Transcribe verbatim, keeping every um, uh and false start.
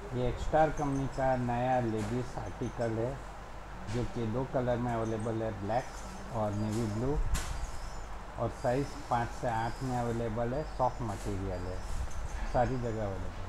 ये एक्स्टार कंपनी का नया लेडीज़ आर्टिकल है जो कि दो कलर में अवेलेबल है, ब्लैक और नेवी ब्लू, और साइज़ पाँच से आठ में अवेलेबल है। सॉफ्ट मटेरियल है, सारी जगह अवेलेबल है।